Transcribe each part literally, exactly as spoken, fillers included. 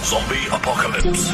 Zombie Apocalypse.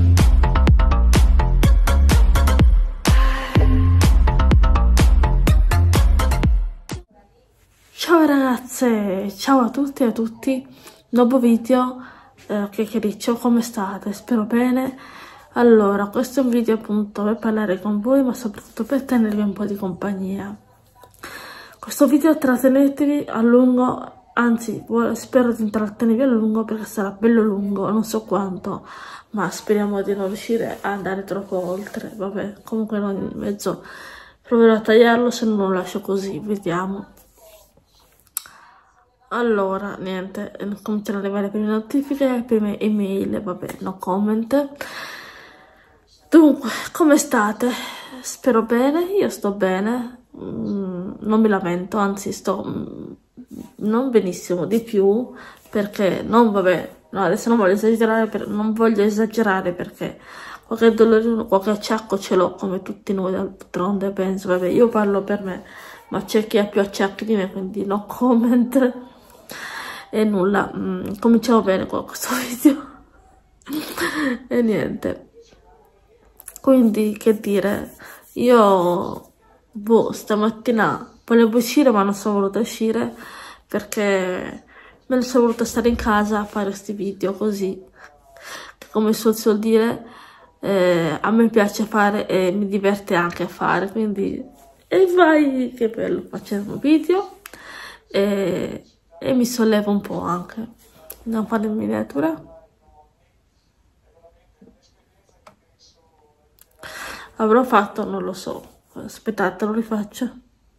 Ciao ragazze, ciao a tutti e a tutti, nuovo video, eh, chiacchiericcio, come state? Spero bene. Allora, questo è un video appunto per parlare con voi, ma soprattutto per tenervi un po' di compagnia. Questo video trattenetevi a lungo, anzi spero di intrattenervi a lungo perché sarà bello lungo, non so quanto, ma speriamo di non riuscire a andare troppo oltre. Vabbè, comunque non in mezzo, proverò a tagliarlo, se non lo lascio così, vediamo. Allora, niente, cominciano ad arrivare le prime notifiche, le prime email, vabbè, no comment. Dunque, come state? Spero bene, io sto bene, mm, non mi lamento, anzi sto mm, non benissimo di più, perché non, vabbè, no, adesso non voglio esagerare, per, non voglio esagerare perché qualche dolore, qualche acciacco ce l'ho come tutti noi d'altronde, penso, vabbè, io parlo per me, ma c'è chi ha più acciacchi di me, quindi no comment. E nulla, mm, cominciamo bene con questo video. E niente. Quindi, che dire, io, boh, stamattina volevo uscire ma non sono voluta uscire perché me ne sono voluta stare in casa a fare questi video così, che come si suol dire, eh, a me piace fare e mi diverte anche a fare, quindi, e vai, che bello, facciamo un video e, e mi sollevo un po' anche. Andiamo a fare in miniatura. Avrò fatto, non lo so, aspettate, lo rifaccio.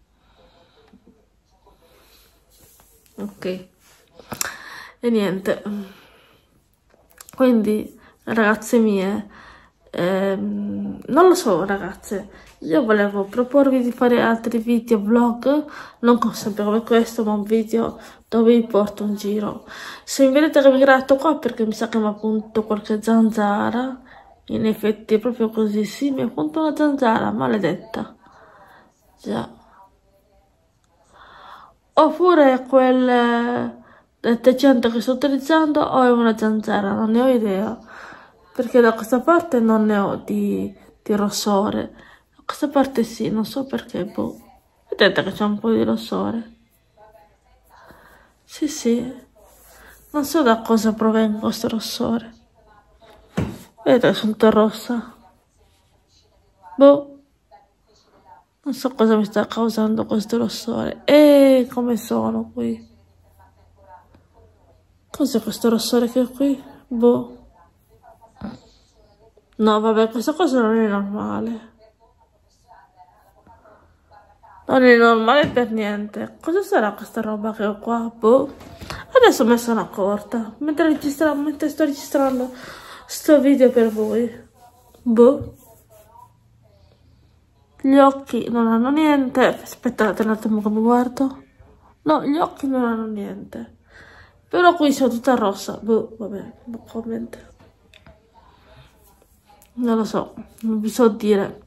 Ok, e niente, quindi ragazze mie, ehm, non lo so ragazze, io volevo proporvi di fare altri video vlog, non sempre come questo, ma un video dove vi porto in giro. Se mi vedete che mi gratto qua perché mi sa che mi ha appunto qualche zanzara. In effetti è proprio così, sì, mi ha appunto una zanzara, maledetta. Già. Oppure quel detergente che sto utilizzando o è una zanzara, non ne ho idea. Perché da questa parte non ne ho di, di rossore. Da questa parte sì, non so perché, boh. Vedete che c'è un po' di rossore. Sì, sì. Non so da cosa provenga questo rossore. Vedete che sono tutta rossa. Boh. Non so cosa mi sta causando questo rossore. E come sono qui? Cos'è questo rossore che è qui? Boh. No, vabbè, questa cosa non è normale. Non è normale per niente. Cosa sarà questa roba che ho qua? Boh. Adesso me ne sono accorta. Mentre, registra mentre sto registrando sto video per voi. Boh. Gli occhi non hanno niente. Aspettate un attimo che mi guardo. No, gli occhi non hanno niente. Però qui sono tutta rossa. Boh, vabbè, no comment. Non lo so, non vi so dire.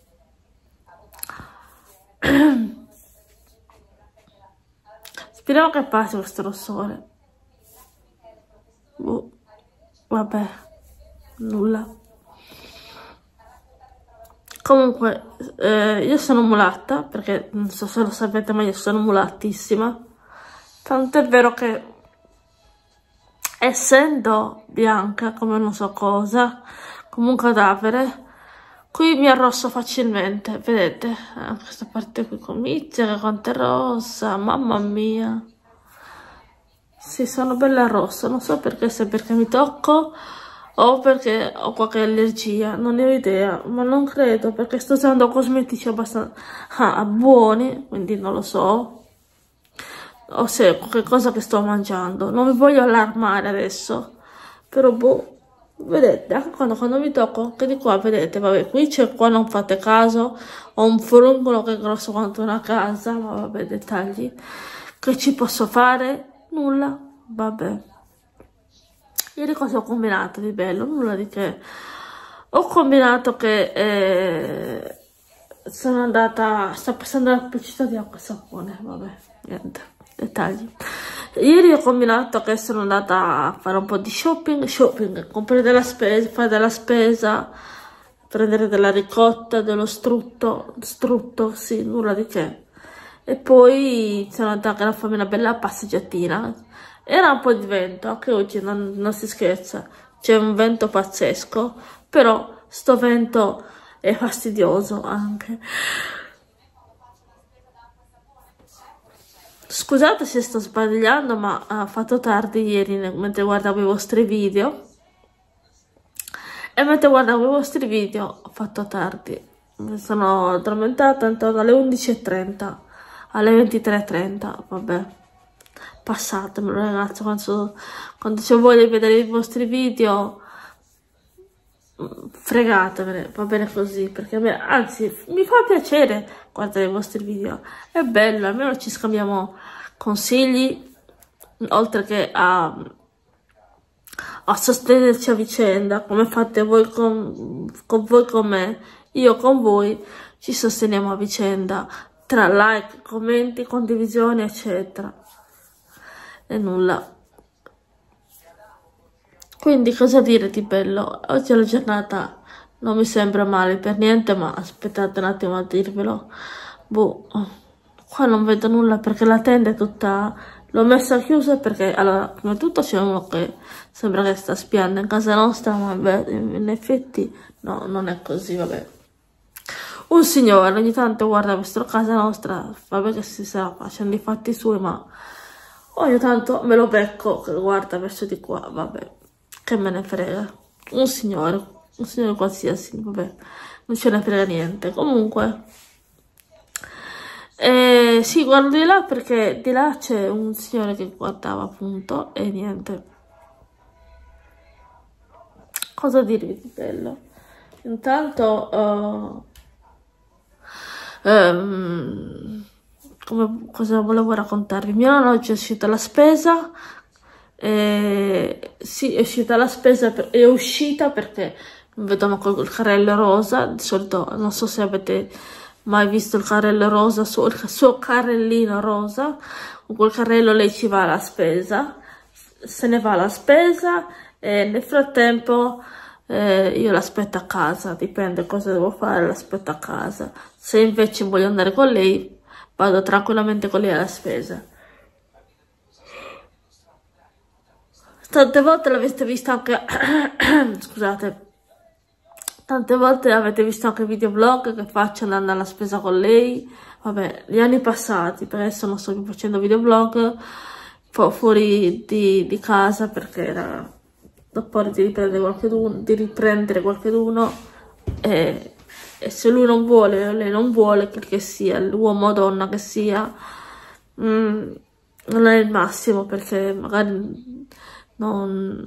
Speriamo che passi questo rossore. Boh, vabbè, nulla. Comunque, eh, io sono mulatta, perché non so se lo sapete, ma io sono mulattissima. Tanto è vero che, essendo bianca, come non so cosa, come un cadavere, qui mi arrosso facilmente, vedete? Eh, questa parte qui comincia, che quanto è rossa, mamma mia. Sì, sono bella rossa, non so perché, se perché mi tocco o perché ho qualche allergia, non ne ho idea, ma non credo, perché sto usando cosmetici abbastanza ah, buoni, quindi non lo so. O se qualche cosa che sto mangiando, non mi voglio allarmare adesso, però boh. Vedete, anche quando, quando mi tocco, anche di qua, vedete, vabbè, qui c'è, qua non fate caso, ho un furuncolo che è grosso quanto una casa, ma vabbè, dettagli. Che ci posso fare? Nulla, vabbè. Ieri cosa ho combinato di bello? Nulla di che. Ho combinato che eh, sono andata, sta passando la pubblicità di acqua e sapone, vabbè, niente, dettagli. Ieri ho combinato che sono andata a fare un po' di shopping, shopping, comprare della spesa, fare della spesa, prendere della ricotta, dello strutto, strutto, sì, nulla di che. E poi sono andata a farmi una bella passeggiatina. Era un po' di vento, anche oggi non, non si scherza, c'è un vento pazzesco, però sto vento è fastidioso anche. Scusate se sto sbagliando, ma ho fatto tardi ieri mentre guardavo i vostri video. E mentre guardavo i vostri video ho fatto tardi. Mi sono addormentata intorno alle undici e trenta, alle ventitré e trenta, vabbè. Passatemelo ragazzi, quando, quando c'è voglia di vedere i vostri video, fregatemene, va bene così, perché a me, anzi, mi fa piacere guardare i vostri video, è bello, almeno ci scambiamo consigli, oltre che a, a sostenerci a vicenda, come fate voi con, con voi con me, io con voi, ci sosteniamo a vicenda, tra like, commenti, condivisioni, eccetera, e nulla. Quindi cosa dire di bello? Oggi la giornata non mi sembra male per niente, ma aspettate un attimo a dirvelo. Boh, qua non vedo nulla perché la tenda è tutta... L'ho messa chiusa perché, allora, prima di tutto c'è uno che sembra che sta spiando in casa nostra, ma beh, in effetti no, non è così, vabbè. Un signore ogni tanto guarda verso casa nostra, vabbè che si sta facendo i fatti suoi, ma ogni tanto me lo becco che guarda verso di qua, vabbè. Che me ne frega, un signore, un signore qualsiasi, vabbè, non ce ne frega niente. Comunque, eh, sì, guardo di là perché di là c'è un signore che guardava appunto e niente. Cosa dirvi di bello? Intanto, uh, um, come, cosa volevo raccontarvi? Mia nonna oggi è uscita alla spesa. Eh, sì, è uscita la spesa, per, è uscita perché vedo col carrello rosa. Di solito non so se avete mai visto il carrello rosa, su, il suo carrellino rosa, con quel carrello lei ci va alla spesa, se ne va alla spesa e nel frattempo eh, io l'aspetto a casa, dipende cosa devo fare, l'aspetto a casa. Se invece voglio andare con lei, vado tranquillamente con lei alla spesa. Tante volte l'avete visto anche, scusate, tante volte avete visto anche videoblog che faccio andando alla spesa con lei, vabbè, gli anni passati, per adesso non sto più facendo videoblog, fu fuori di, di casa perché era dopo di riprendere qualcheduno, di riprendere qualcheduno e, e se lui non vuole, lei non vuole, che, che sia, l'uomo o donna che sia, mm, non è il massimo perché magari... Non,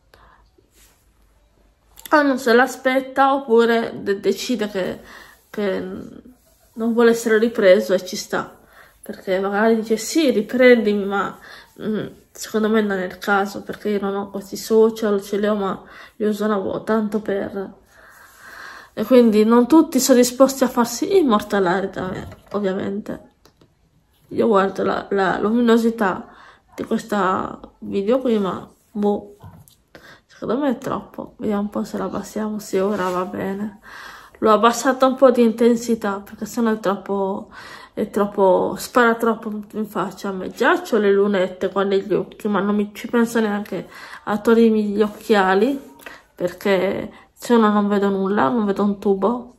ah, non se l'aspetta oppure de decide che, che non vuole essere ripreso e ci sta, perché magari dice sì, riprendimi, ma mm, secondo me non è il caso perché io non ho questi social, ce li ho ma li uso una volta tanto per, e quindi non tutti sono disposti a farsi immortalare da me, ovviamente. Io guardo la, la luminosità di questa video qui, ma boh, secondo me è troppo. Vediamo un po' se la abbassiamo. Sì, ora va bene. L'ho abbassata un po' di intensità perché sennò è troppo, è troppo, spara troppo in faccia a me. Già ho le lunette qua negli occhi, ma non mi ci penso neanche a togliermi gli occhiali perché se no non vedo nulla, non vedo un tubo.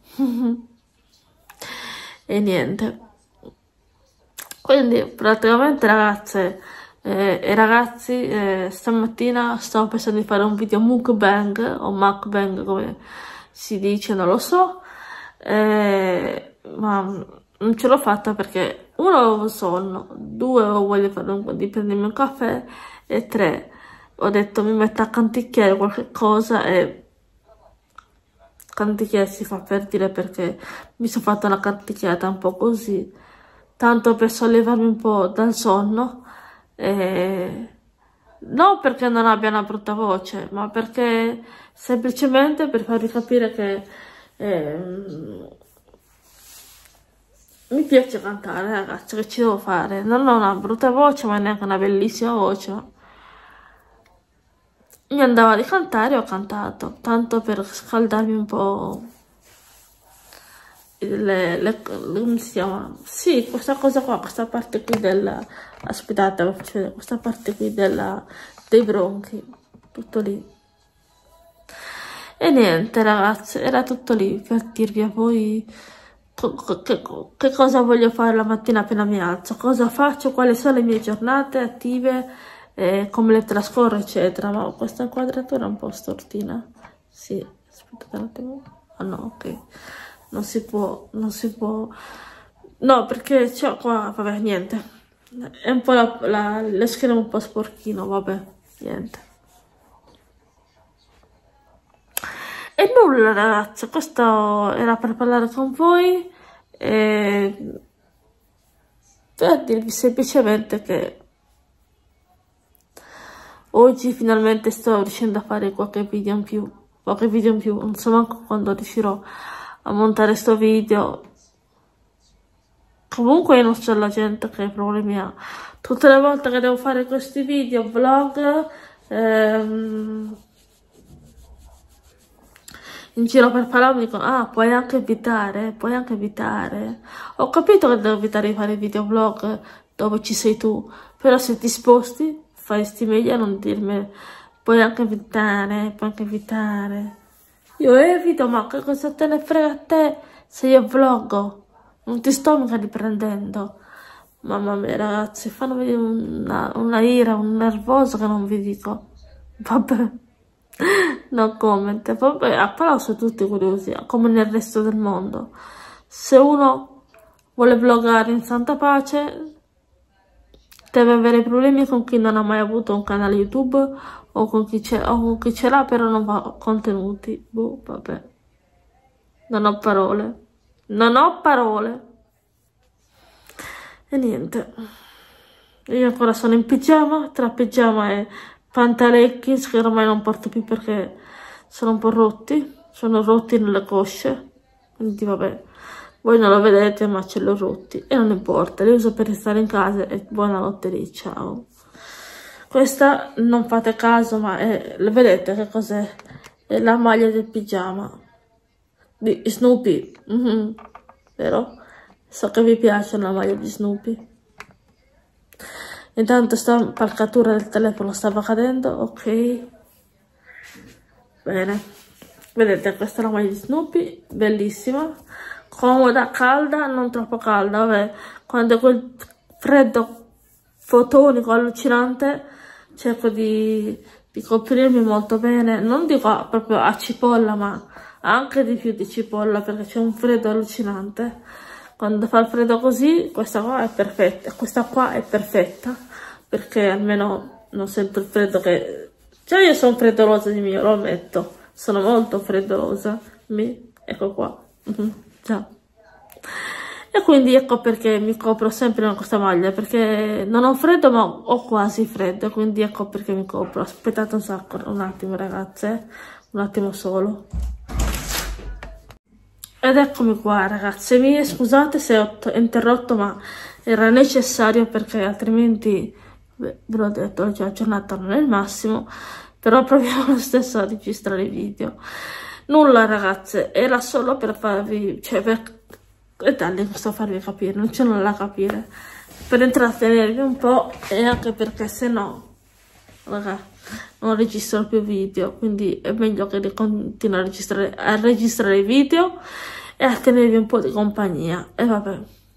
E niente. Quindi praticamente ragazze eh, e ragazzi, eh, stamattina stavo pensando di fare un video mukbang o mukbang come si dice, non lo so, eh, ma non ce l'ho fatta perché uno avevo sonno, due ho voglia di, fare un, di prendermi un caffè e tre ho detto mi metto a canticchiare qualche cosa e canticchiare si fa per dire perché mi sono fatta una canticchiata un po' così, tanto per sollevarmi un po' dal sonno, e non perché non abbia una brutta voce, ma perché semplicemente per farvi capire che eh, mi piace cantare, ragazzi, che ci devo fare? Non ho una brutta voce, ma neanche una bellissima voce. Mi andava di cantare e ho cantato, tanto per scaldarmi un po'. Le, le, come si chiama? Sì, questa cosa qua, questa parte qui della... Aspettate, vi faccio vedere, questa parte qui della, dei bronchi, tutto lì. E niente, ragazzi, era tutto lì per dirvi a voi che, che, che cosa voglio fare la mattina appena mi alzo, cosa faccio, quali sono le mie giornate attive, eh, come le trascorro, eccetera. Ma questa inquadratura è un po' stortina. Sì, aspettate un attimo. Ah no, ok. Non si può, non si può... No, perché c'ho qua, vabbè, niente. È un po' la, la, lo schermo un po' sporchino, vabbè, niente. E nulla, ragazzi, questo era per parlare con voi e per dirvi semplicemente che oggi finalmente sto riuscendo a fare qualche video in più, qualche video in più, non so manco quando riuscirò a montare sto video. Comunque io non so la gente che problemi ha. Tutte le volte che devo fare questi video, vlog, ehm, in giro per parlare mi dicono, ah, puoi anche evitare, puoi anche evitare. Ho capito che devo evitare di fare video vlog dove ci sei tu, però se ti sposti, faresti meglio a non dirmi, puoi anche evitare, puoi anche evitare. Io evito, ma che cosa te ne frega a te se io vloggo? Non ti sto mica riprendendo. Mamma mia, ragazzi, fanno vedere una, una ira, un nervoso che non vi dico. Vabbè, no comment. Vabbè, applauso a tutti curiosi, come nel resto del mondo. Se uno vuole vloggare in santa pace, deve avere problemi con chi non ha mai avuto un canale YouTube o con chi ce l'ha però non fa contenuti. Boh, vabbè. Non ho parole. Non ho parole. E niente. Io ancora sono in pigiama, tra pigiama e pantalecchi che ormai non porto più perché sono un po' rotti. Sono rotti nelle cosce. Quindi vabbè. Voi non lo vedete ma ce l'ho rotti. E non importa, li uso per restare in casa e buonanotte lì, ciao. Questa non fate caso ma è, vedete che cos'è? È la maglia del pigiama di Snoopy, mm-hmm. Vero? So che vi piace la maglia di Snoopy. Intanto sta impalcatura del telefono stava cadendo, ok. Bene, vedete questa è la maglia di Snoopy, bellissima, comoda, calda, non troppo calda, vabbè, quando è quel freddo fotonico, allucinante, cerco di, di coprirmi molto bene, non dico proprio a cipolla, ma anche di più di cipolla, perché c'è un freddo allucinante. Quando fa il freddo così, questa qua è perfetta, questa qua è perfetta, perché almeno non sento il freddo che... Cioè io sono freddolosa di mio, lo ammetto, sono molto freddolosa, mi... ecco qua, mm-hmm. Già. E quindi ecco perché mi copro sempre con questa maglia, perché non ho freddo ma ho quasi freddo, quindi ecco perché mi copro. Aspettate un sacco, un attimo ragazze, un attimo solo. Ed eccomi qua ragazze mie, scusate se ho interrotto ma era necessario perché altrimenti, beh, ve l'ho detto, oggi la giornata non è il massimo, però proviamo lo stesso a registrare i video. Nulla ragazze, era solo per farvi, cioè per, e darle questo a farvi capire, non c'è nulla da capire, per intrattenervi un po' e anche perché se no, raga, non registro più video, quindi è meglio che continui a registrare, a registrare i video e a tenervi un po' di compagnia, e vabbè.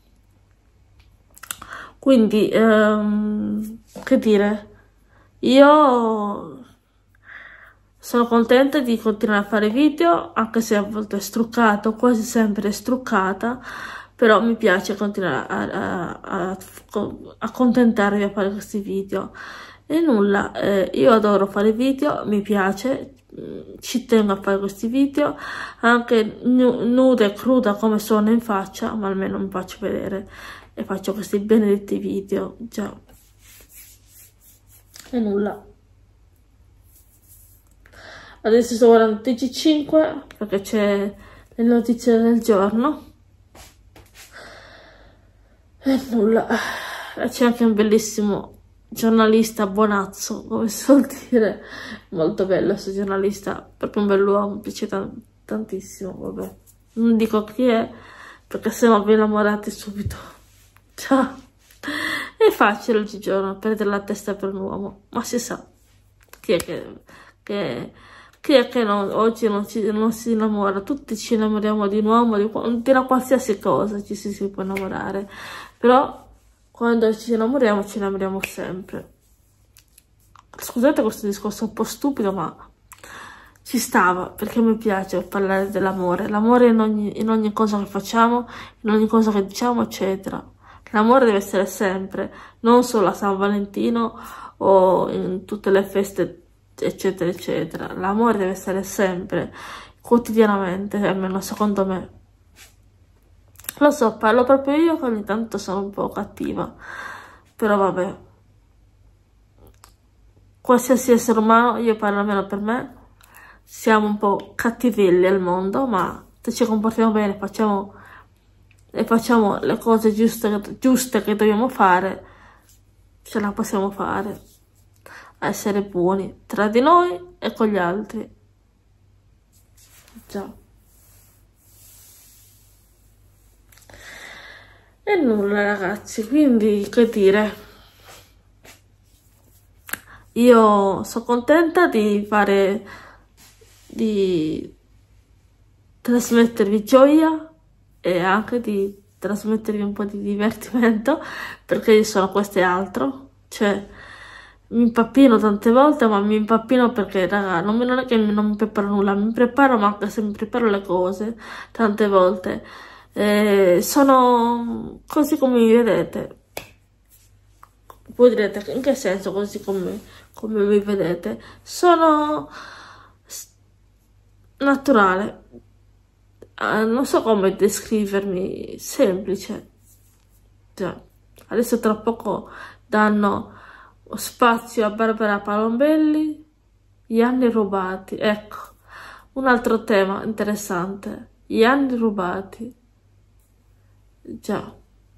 Quindi, ehm, che dire, io sono contenta di continuare a fare video, anche se a volte è struccato, quasi sempre è struccata, però mi piace continuare a, a, a, a contentarvi a fare questi video. E nulla, eh, io adoro fare video, mi piace, ci tengo a fare questi video, anche nuda e cruda come sono in faccia, ma almeno mi faccio vedere e faccio questi benedetti video, già. E nulla. Adesso sto guardando T G cinque perché c'è le notizie del giorno. E nulla, c'è anche un bellissimo giornalista, Bonazzo, come si vuol dire, molto bello questo giornalista, proprio un bell'uomo, mi piace tan tantissimo, vabbè, non dico chi è, perché sennò vi innamorate subito, ciao, è facile oggigiorno perdere la testa per un uomo, ma si sa, chi è che, che, chi è che non, oggi non, ci, non si innamora, tutti ci innamoriamo di un uomo, di, di una qualsiasi cosa ci si, si può innamorare, però quando ci innamoriamo, ci innamoriamo sempre. Scusate questo discorso un po' stupido, ma ci stava, perché mi piace parlare dell'amore. L'amore in ogni, in ogni cosa che facciamo, in ogni cosa che diciamo, eccetera. L'amore deve essere sempre, non solo a San Valentino o in tutte le feste, eccetera, eccetera. L'amore deve essere sempre, quotidianamente, almeno secondo me. Lo so, parlo proprio io che ogni tanto sono un po' cattiva, però vabbè. Qualsiasi essere umano, io parlo almeno per me, siamo un po' cattivelli al mondo, ma se ci comportiamo bene, facciamo, e facciamo le cose giuste, giuste che dobbiamo fare, ce la possiamo fare. A essere buoni tra di noi e con gli altri. Già. E nulla ragazzi, quindi che dire, io sono contenta di fare, di trasmettervi gioia e anche di trasmettervi un po' di divertimento, perché io sono questo e altro, cioè mi impappino tante volte, ma mi impappino perché raga, non, non è che non mi preparo nulla, mi preparo, ma anche se mi preparo le cose tante volte. Eh, sono così come mi vedete. Voi direte in che senso così come, come mi vedete? Sono naturale, eh, non so come descrivermi, semplice. Già. Adesso tra poco danno spazio a Barbara Palombelli, gli anni rubati. Ecco, un altro tema interessante, gli anni rubati. Già.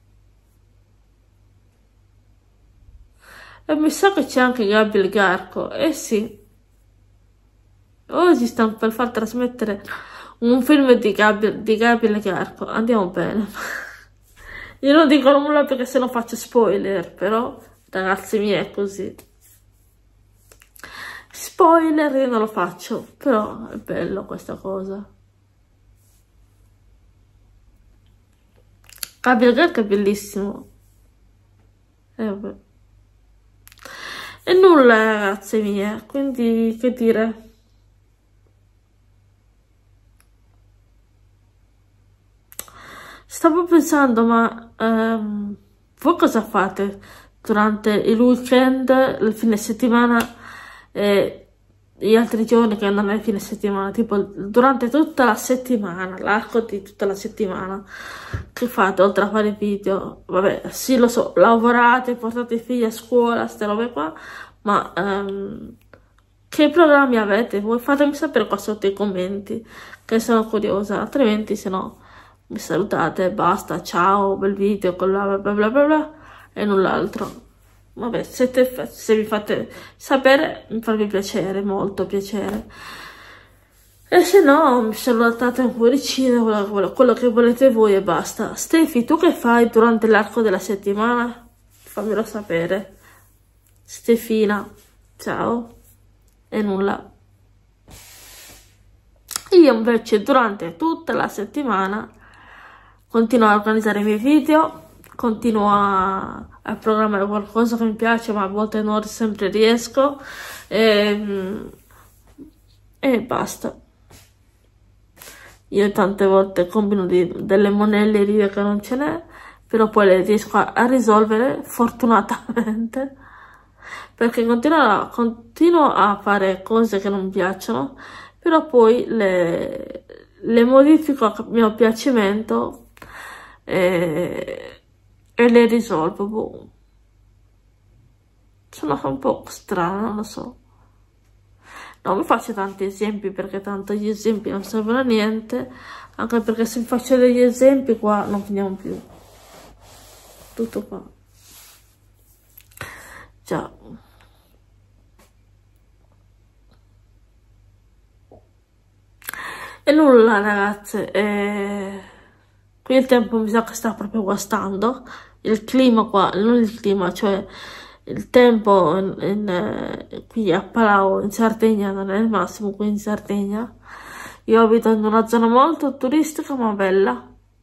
E mi sa che c'è anche Gabriel Garco. Eh sì. Oggi stanno per far trasmettere un film di Gabriel, di Gabriel Garco. Andiamo bene. Io non dico nulla perché se no faccio spoiler, però ragazzi miei è così. Spoiler io non lo faccio, però è bello questa cosa. Gabriel Garco è bellissimo. E eh, vabbè. E nulla ragazze mie, quindi che dire. Stavo pensando, ma ehm, voi cosa fate durante il weekend, il fine settimana e gli altri giorni che non è il fine settimana, tipo durante tutta la settimana, l'arco di tutta la settimana, che fate oltre a fare video? Vabbè, sì lo so, lavorate, portate i figli a scuola, ste robe qua, ma ehm, che programmi avete voi? Fatemi sapere qua sotto i commenti, che sono curiosa, altrimenti se no mi salutate, basta, ciao, bel video, con bla bla bla bla bla e null'altro. Vabbè, se, te, se vi fate sapere mi farebbe piacere, molto piacere. E se no mi salutate un cuoricino, quello, quello che volete voi e basta. Stefi, tu che fai durante l'arco della settimana? Fammelo sapere. Stefina, ciao. E nulla. Io invece durante tutta la settimana continuo a organizzare i miei video, continuo a, a programmare qualcosa che mi piace, ma a volte non sempre riesco, e, e basta. Io tante volte combino di, delle monellerie che non ce n'è, però poi le riesco a, a risolvere, fortunatamente, perché continuo a, continuo a fare cose che non mi piacciono, però poi le, le modifico a mio piacimento e, e le risolvo. Boh. Sono un po' strana, non lo so. Non mi faccio tanti esempi perché tanto gli esempi non servono a niente, anche perché se faccio degli esempi qua non finiamo più. tutto qua. Già. E nulla ragazze, eh, qui il tempo mi sa che sta proprio guastando, il clima qua, non il clima, cioè il tempo in, in, eh, qui a Palau in Sardegna non è il massimo, qui in Sardegna. Io abito in una zona molto turistica ma bella,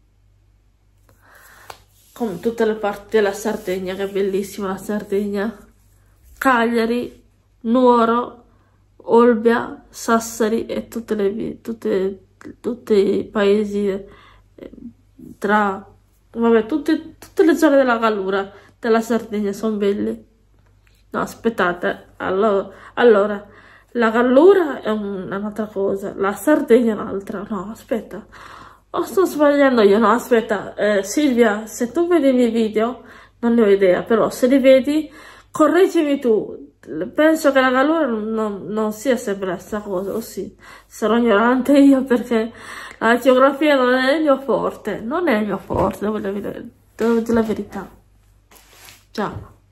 come tutte le parti della Sardegna, che è bellissima la Sardegna. Cagliari, Nuoro, Olbia, Sassari e tutte le, tutte, tutti i paesi eh, tra, vabbè, tutte, tutte le zone della Gallura della Sardegna sono belli. No, aspettate, allora, allora la Gallura è un, un'altra cosa, la Sardegna è un'altra. No, aspetta, oh, sto sbagliando io, no, aspetta, eh, Silvia, se tu vedi i miei video, non ne ho idea, però se li vedi, correggimi tu. Penso che la Gallura non, non, non sia sempre la stessa cosa, o sì, sarò ignorante io perché la geografia non è il mio forte, non è il mio forte, devo dire, devo dire la verità. Già.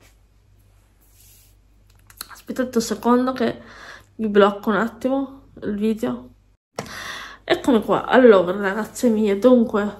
Aspettate un secondo che vi blocco un attimo il video. Eccomi qua. Allora, ragazze mie, dunque,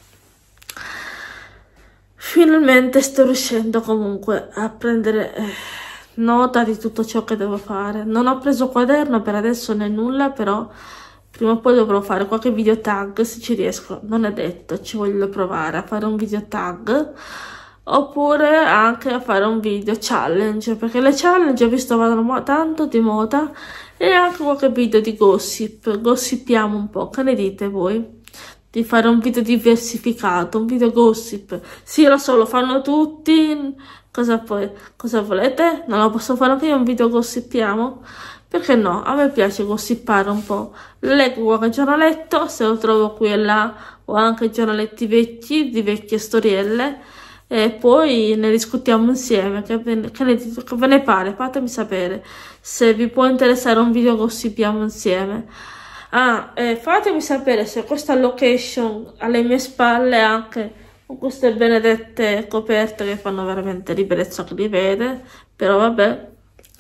finalmente sto riuscendo comunque a prendere eh, nota di tutto ciò che devo fare. Non ho preso quaderno per adesso né nulla, però prima o poi dovrò fare qualche video tag se ci riesco. Non è detto, ci voglio provare a fare un video tag, oppure anche a fare un video challenge, perché le challenge ho visto vanno tanto di moda, e anche qualche video di gossip, gossipiamo un po', che ne dite voi? Di fare un video diversificato, un video gossip. Sì, lo so, lo fanno tutti, cosa poi, cosa volete? Non lo posso fare anche io un video gossipiamo? Perché no? A me piace gossipare un po'. Leggo qualche giornaletto, se lo trovo qui e là, o anche giornaletti vecchi, di vecchie storielle, e poi ne discutiamo insieme. Che ve ne, che ne, che ve ne pare? Fatemi sapere se vi può interessare un video gossipiamo insieme. Ah, eh, fatemi sapere se questa location alle mie spalle, anche con queste benedette coperte che fanno veramente ribrezzo che li vede, però vabbè.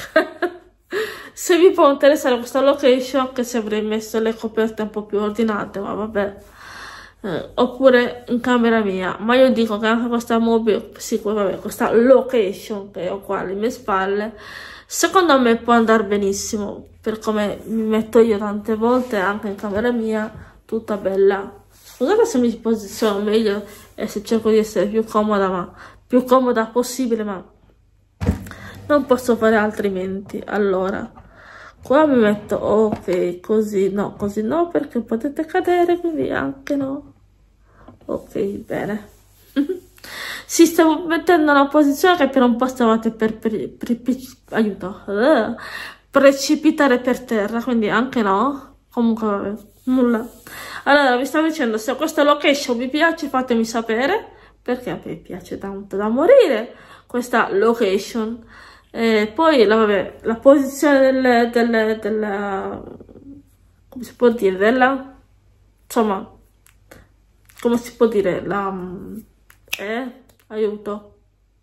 Se vi può interessare questa location, anche se avrei messo le coperte un po' più ordinate, ma vabbè. Eh, oppure in camera mia, ma io dico che anche questa mobile, sì, vabbè, questa location che ho qua alle mie spalle, secondo me può andare benissimo, per come mi metto io tante volte anche in camera mia, tutta bella. Scusate se mi posiziono meglio e se cerco di essere più comoda, ma più comoda possibile, ma non posso fare altrimenti. Allora, qua mi metto, ok, così no, così no, perché potete cadere, quindi anche no. Ok, bene. Si stavo mettendo una posizione che per un po' stavate per, per, per, per aiuto, uh, precipitare per terra, quindi anche no. Comunque vabbè, nulla. Allora, vi stavo dicendo, se questa location vi piace fatemi sapere, perché a me piace tanto da morire questa location. E poi la, vabbè, la posizione del, del, della, come si può dire, della, insomma, come si può dire, la, eh, aiuto,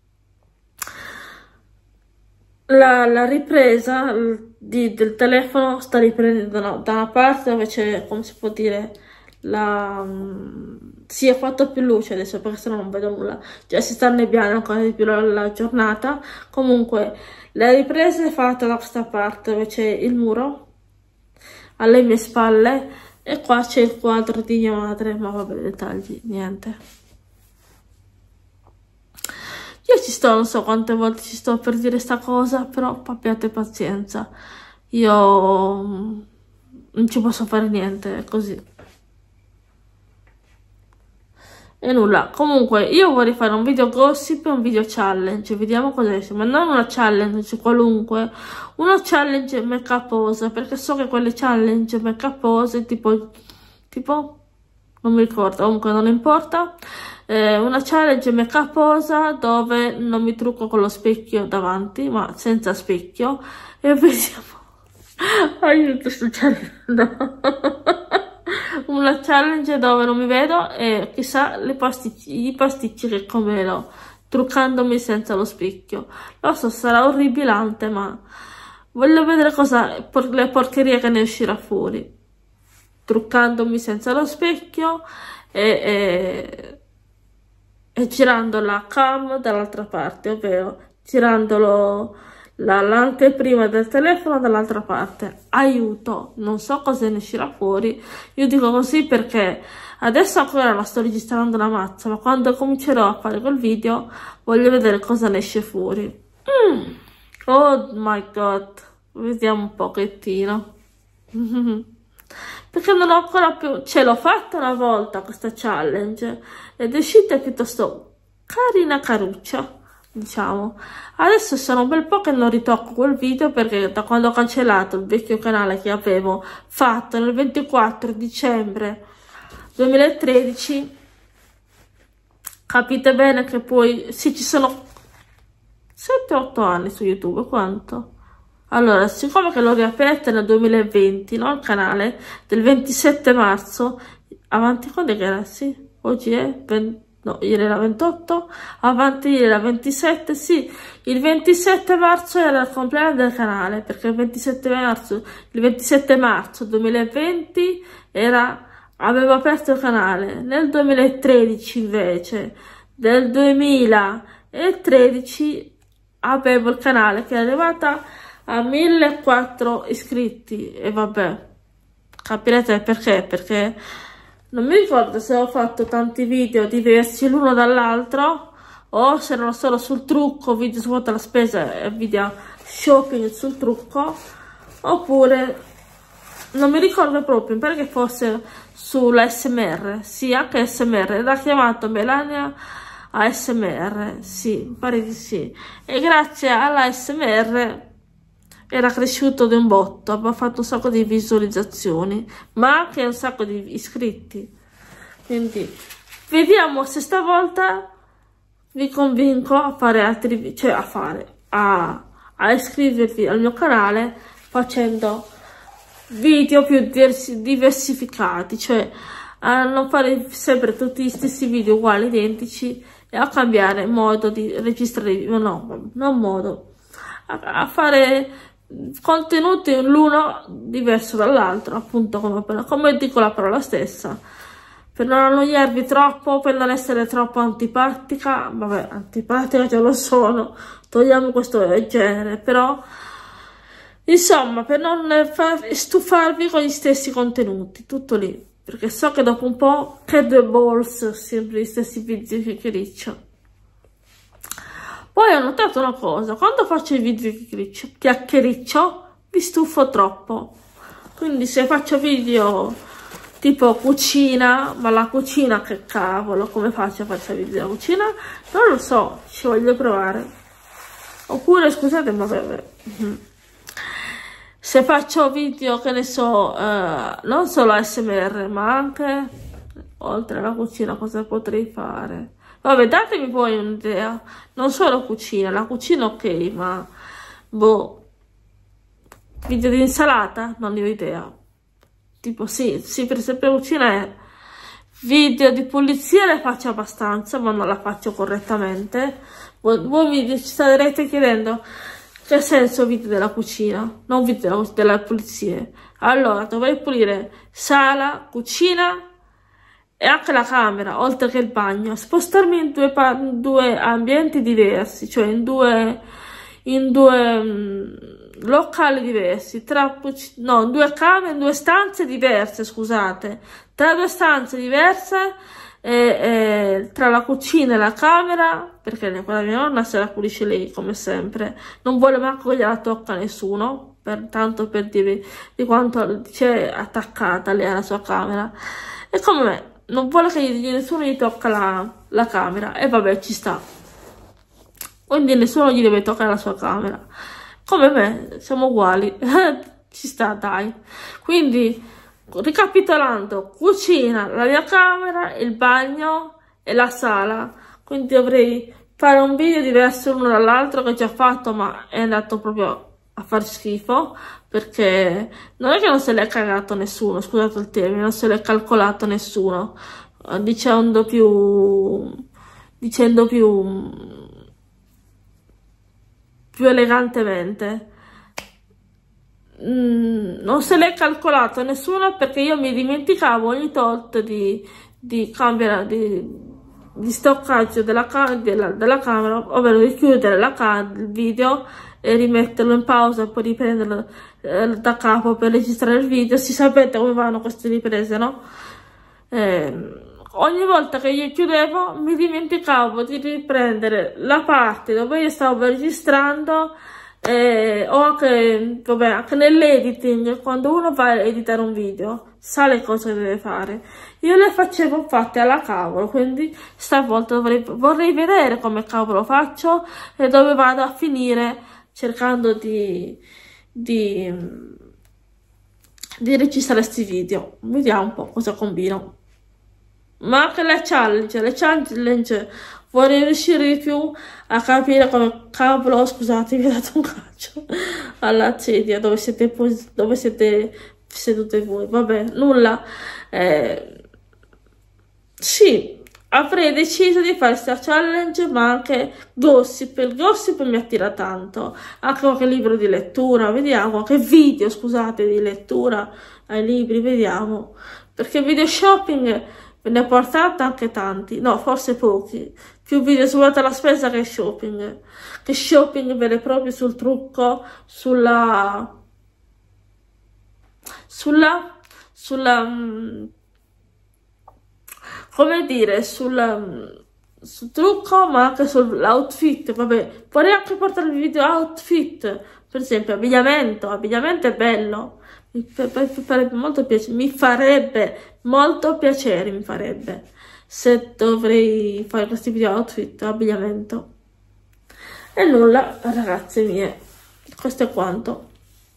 la, la ripresa di, del telefono sta riprendendo da, da una parte dove c'è, come si può dire, la, si è fatto più luce adesso perché sennò non vedo nulla, cioè si sta annebbiando ancora di più la, la giornata. Comunque la ripresa è fatta da questa parte dove c'è il muro alle mie spalle, e qua c'è il quadro di mia madre, ma vabbè, dettagli, niente. Io ci sto, non so quante volte ci sto per dire sta cosa, però abbiate pazienza, io non ci posso fare niente, è così. E nulla, comunque io vorrei fare un video gossip e un video challenge, vediamo cosa esce, ma non una challenge qualunque, una challenge make up, perché so che quelle challenge make up tipo, tipo, non mi ricordo, comunque non importa, eh, una challenge make up dove non mi trucco con lo specchio davanti, ma senza specchio, e vediamo, aiuto, sto cercando. Una challenge dove non mi vedo e chissà le pasticci, i pasticci che comerò. truccandomi senza lo specchio. Lo so, sarà orribilante, ma voglio vedere cosa, por le porcherie che ne uscirà fuori. Truccandomi senza lo specchio e, e, e girando la cam dall'altra parte, ovvero girandolo l'anteprima del telefono dall'altra parte. Aiuto, non so cosa ne uscirà fuori. Io dico così perché adesso ancora la sto registrando una mazza, ma quando comincerò a fare quel video voglio vedere cosa ne esce fuori. Mm. Oh my god, vediamo un pochettino. Perché non ho ancora più, ce l'ho fatta una volta questa challenge ed è uscita piuttosto carina caruccia, diciamo. Adesso sono un bel po' che non ritocco quel video, perché da quando ho cancellato il vecchio canale che avevo fatto nel ventiquattro dicembre duemilatredici, capite bene che poi sì, ci sono sette otto anni su YouTube. Quanto? Allora, siccome che l'ho riaperta nel duemilaventi, no? Il canale del ventisette marzo, avanti quando è che era? Sì, oggi è venti, no, ieri era ventotto, avanti ieri era ventisette, sì, il ventisette marzo era il compleanno del canale, perché il ventisette marzo, il ventisette marzo duemilaventi era, avevo aperto il canale. Nel duemilatredici invece, del duemilatredici avevo il canale che è arrivata a millequattrocento iscritti, e vabbè, capirete perché, perché non mi ricordo se ho fatto tanti video diversi l'uno dall'altro o se erano solo sul trucco, video su quanto la spesa e video shopping sul trucco, oppure non mi ricordo proprio, mi pare che fosse sulla S M R, sì, anche S M R, era chiamato Melania A S M R, sì, mi pare di sì, e grazie alla S M R era cresciuto di un botto, aveva fatto un sacco di visualizzazioni, ma anche un sacco di iscritti. Quindi vediamo se stavolta vi convinco a fare altri, cioè a fare, a, a iscrivervi al mio canale facendo video più diversificati, cioè a non fare sempre tutti gli stessi video uguali, identici, e a cambiare modo di registrare, no, non modo, a, a fare contenuti l'uno diverso dall'altro, appunto, come, come dico la parola stessa, per non annoiarvi troppo, per non essere troppo antipatica. Vabbè, antipatica già lo sono, togliamo questo genere, però insomma, per non far stufarvi con gli stessi contenuti, tutto lì, perché so che dopo un po' che the balls, sempre gli stessi video che chiacchiericcio. Poi ho notato una cosa: quando faccio i video che chiacchiericcio vi stufo troppo, quindi se faccio video tipo cucina, ma la cucina che cavolo, come faccio a fare video della cucina? Non lo so, ci voglio provare. Oppure scusate, ma vabbè, se faccio video, che ne so, eh, non solo A S M R, ma anche oltre alla cucina cosa potrei fare? Vabbè, datemi poi un'idea, non solo cucina, la cucina ok, ma boh, video di insalata? Non ne ho idea. Tipo sì, sì, per esempio cucina è video di pulizia, le faccio abbastanza, ma non la faccio correttamente. Voi, voi mi starete chiedendo che senso video della cucina, non video della, della pulizia. Allora, dovrei pulire sala, cucina e anche la camera, oltre che il bagno, spostarmi in due, due ambienti diversi, cioè in due, in due mh, locali diversi, tra, no, in due camere, in due stanze diverse, scusate, tra due stanze diverse, e, e, tra la cucina e la camera, perché quella mia nonna se la pulisce lei, come sempre, non vuole manco che gliela tocca nessuno, per, tanto per dirvi di quanto c'è attaccata lei alla sua camera, e come me, non vuole che gli, nessuno gli tocca la, la camera, e vabbè, ci sta, quindi nessuno gli deve toccare la sua camera, come me, siamo uguali, ci sta, dai. Quindi, ricapitolando, cucina, la mia camera, il bagno e la sala, quindi dovrei fare un video diverso l'uno dall'altro, che ho già fatto, ma è andato proprio a far schifo, perché non è che non se l'è cagato nessuno, scusate il termine, non se l'è calcolato nessuno, dicendo più dicendo più, più elegantemente. Mm, non se l'è calcolato nessuno, perché io mi dimenticavo ogni tot di, di cambiare, di, di stoccaggio della, della, della camera, ovvero di chiudere la, il video e rimetterlo in pausa e poi riprenderlo eh, da capo per registrare il video. Si sapete come vanno queste riprese, no? Eh, ogni volta che io chiudevo mi dimenticavo di riprendere la parte dove io stavo registrando. Eh, o anche, vabbè, anche nell'editing, quando uno va a editare un video sa le cose che deve fare. Io le facevo fatte alla cavolo, quindi stavolta dovrei, vorrei vedere come cavolo faccio e dove vado a finire, cercando di di, di registrare questi video. Vediamo un po' cosa combino. Ma anche le challenge, le challenge vorrei riuscire di più a capire come cavolo, scusate, vi ho dato un calcio alla sedia dove siete, dove siete sedute voi. Vabbè, nulla. Eh, sì, avrei deciso di fare questa challenge, ma anche gossip. Il gossip mi attira tanto, anche qualche libro di lettura, vediamo, anche video, scusate, di lettura ai libri, vediamo. Perché video shopping ne ho portato anche tanti, no, forse pochi, più video sull'alta la spesa che shopping, che shopping vero e proprio sul trucco, sulla, sulla, sulla, come dire, sul, sul trucco, ma anche sull'outfit. Vabbè, vorrei anche portare il video outfit, per esempio abbigliamento, abbigliamento è bello. Mi farebbe molto piacere, mi farebbe molto piacere, mi farebbe, se dovrei fare questi video outfit, abbigliamento. E nulla, ragazze mie, questo è quanto.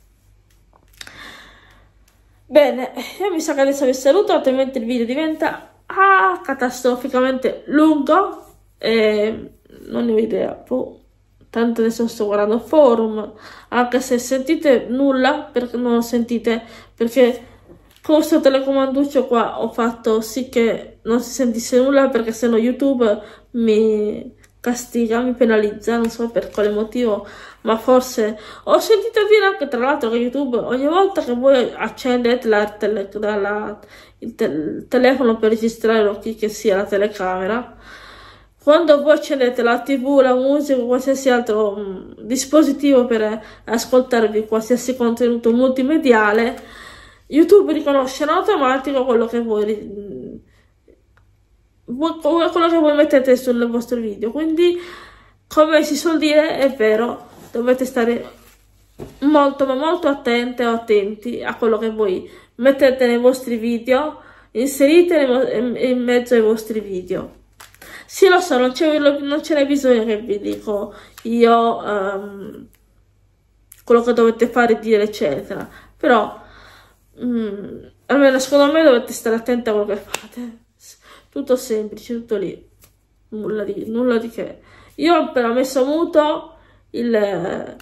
Bene, io mi sa che adesso vi saluto, altrimenti il video diventa ah, catastroficamente lungo e non ne ho idea, boh. Tanto adesso sto guardando forum, anche se sentite nulla, perché non lo sentite, perché con questo telecomanduccio qua ho fatto sì che non si sentisse nulla, perché sennò YouTube mi castiga, mi penalizza, non so per quale motivo, ma forse ho sentito dire anche tra l'altro che YouTube ogni volta che voi accendete la tele, la, il, te, il telefono per registrare o chi che sia la telecamera, quando voi accendete la tivù, la musica, qualsiasi altro um, dispositivo per ascoltarvi qualsiasi contenuto multimediale, YouTube riconosce in automatico quello che voi, quello che voi mettete sul vostro video. Quindi, come si suol dire, è vero, dovete stare molto ma molto attente o attenti a quello che voi mettete nei vostri video, inserite in mezzo ai vostri video. Sì, lo so, non ce n'è bisogno che vi dico io um, quello che dovete fare, dire, eccetera. Però, um, almeno secondo me dovete stare attenti a quello che fate. Tutto semplice, tutto lì. Nulla di, nulla di che. Io ho appena messo muto il,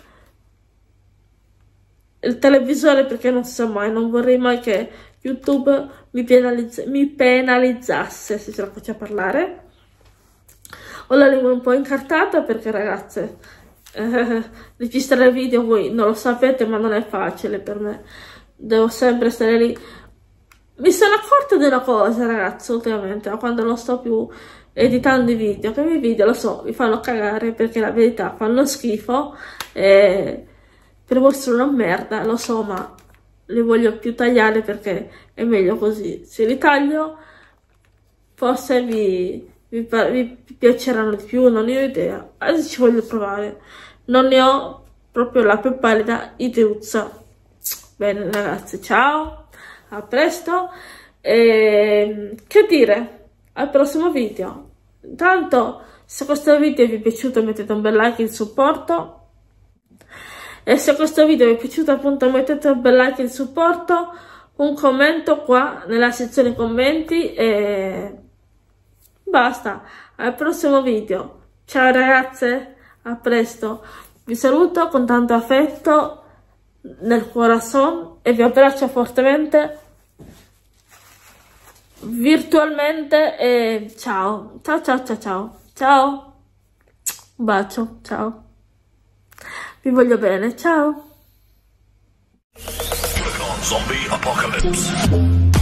il televisore, perché non si sa mai, non vorrei mai che YouTube mi, penalizz mi penalizzasse, se ce la faccio parlare. Ho la lingua un po' incartata perché, ragazze, eh, registrare video voi non lo sapete, ma non è facile per me. Devo sempre stare lì. Mi sono accorta di una cosa, ragazzi, ultimamente, quando non sto più editando i video, che i miei video, lo so, mi fanno cagare, perché la verità fanno schifo, e per voi sono una merda, lo so, ma li voglio più tagliare perché è meglio così. Se li taglio, forse vi... Vi, vi piaceranno di più, non ne ho idea. Adesso ci voglio provare, non ne ho proprio la più pallida ideuzza. Bene ragazzi, ciao, a presto e che dire, al prossimo video. Intanto, se questo video vi è piaciuto mettete un bel like in supporto, e se questo video vi è piaciuto appunto mettete un bel like in supporto, un commento qua nella sezione commenti e basta. Al prossimo video, ciao ragazze, a presto, vi saluto con tanto affetto nel corazon e vi abbraccio fortemente virtualmente e ciao ciao ciao ciao ciao. Ciao, un bacio, ciao, vi voglio bene, ciao. Zombie Apocalypse.